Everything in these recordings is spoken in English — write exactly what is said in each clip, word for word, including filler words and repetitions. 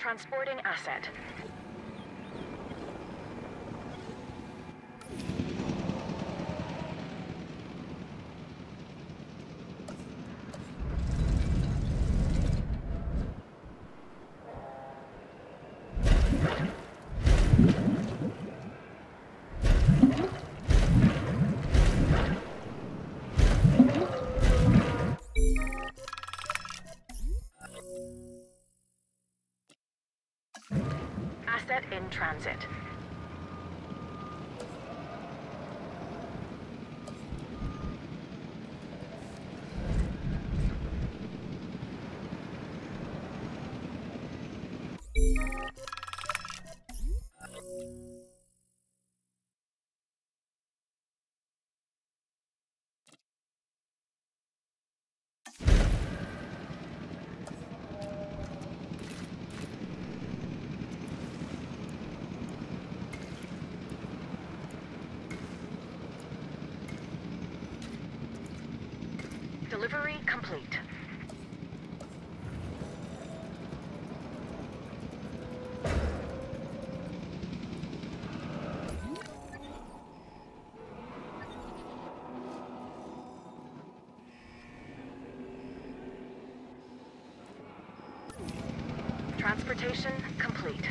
Transporting asset. Asset in transit. Delivery complete. Transportation complete.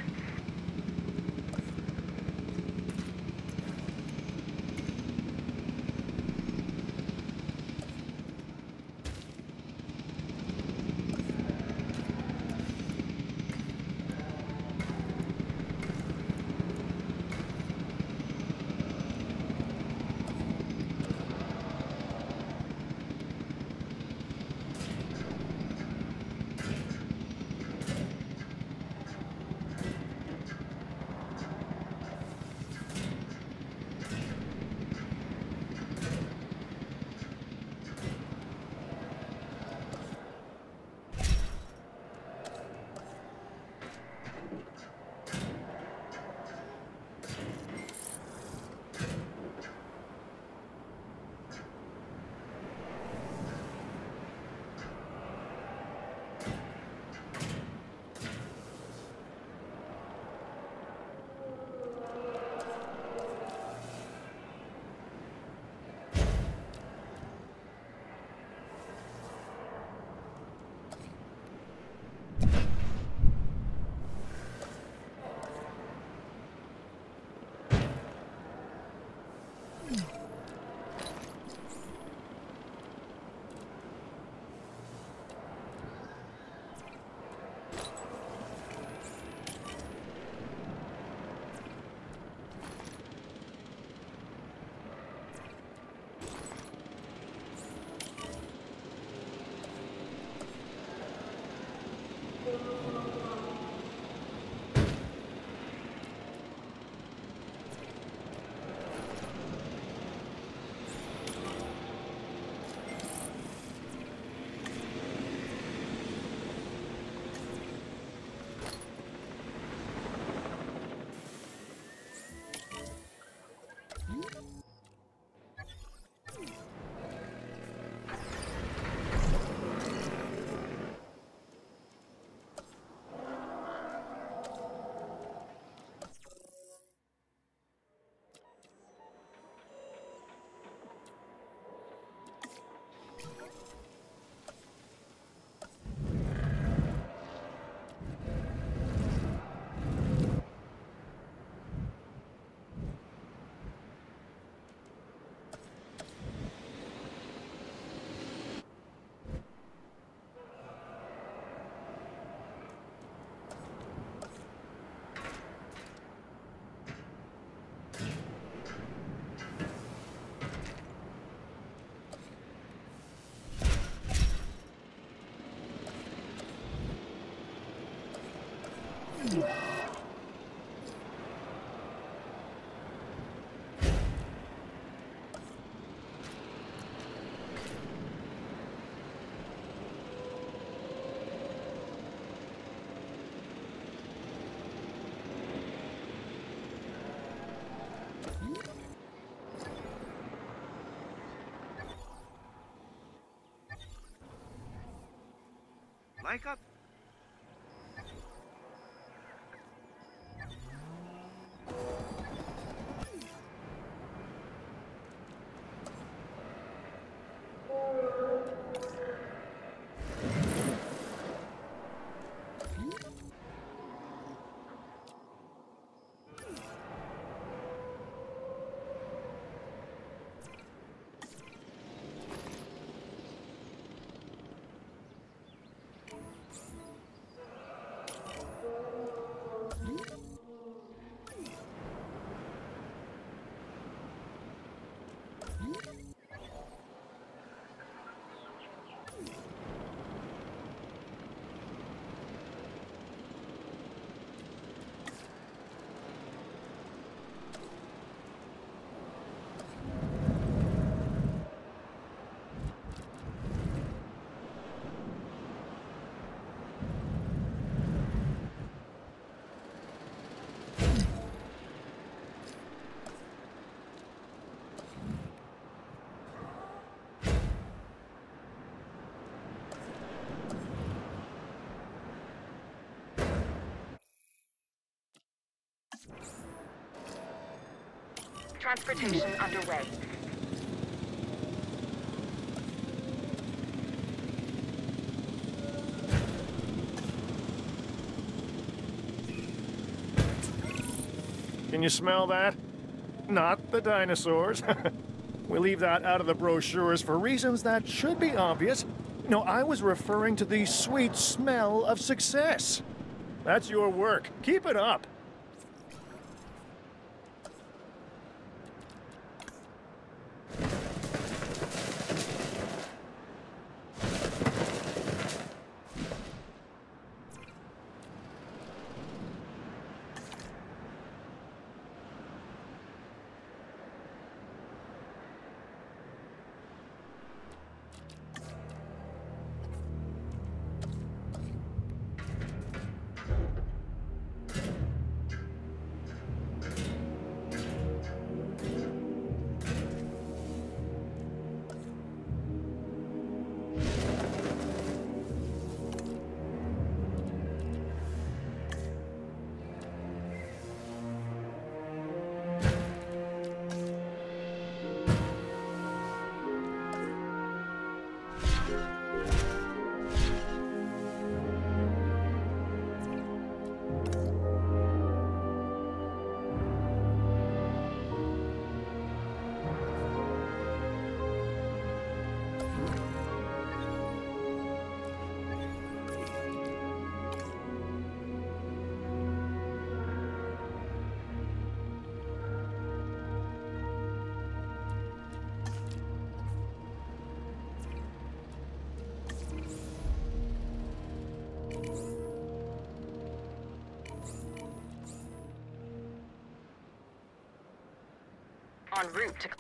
Like up. Transportation underway. Can you smell that? Not the dinosaurs. We leave that out of the brochures for reasons that should be obvious. No, I was referring to the sweet smell of success. That's your work. Keep it up. En route to...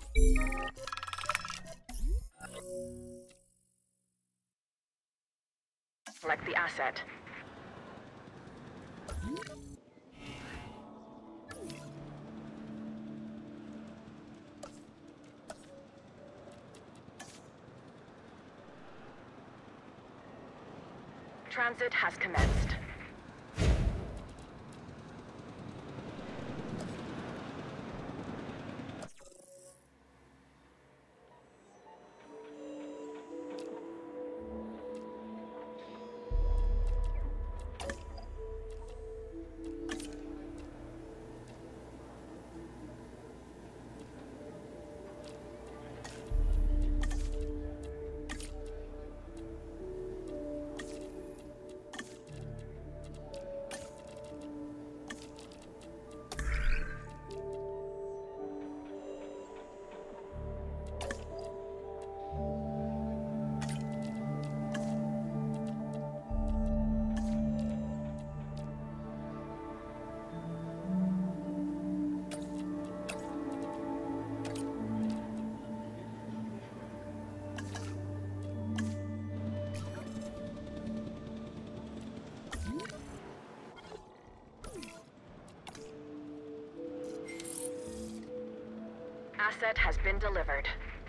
Select the asset. Transit has commenced. Asset has been delivered.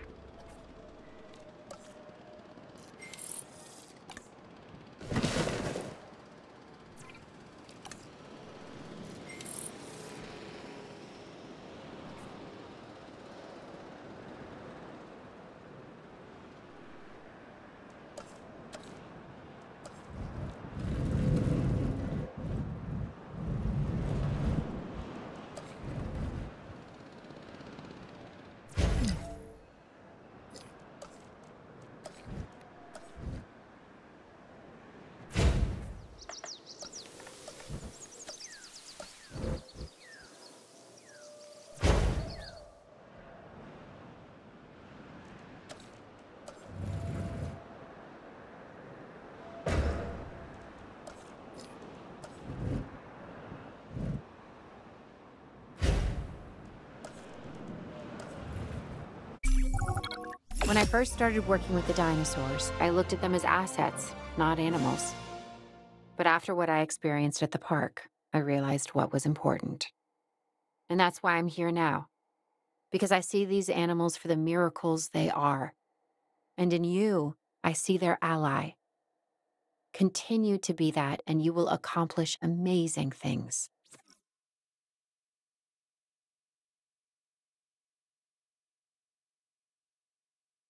When I first started working with the dinosaurs, I looked at them as assets, not animals. But after what I experienced at the park, I realized what was important. And that's why I'm here now. Because I see these animals for the miracles they are. And in you, I see their ally. Continue to be that, and you will accomplish amazing things.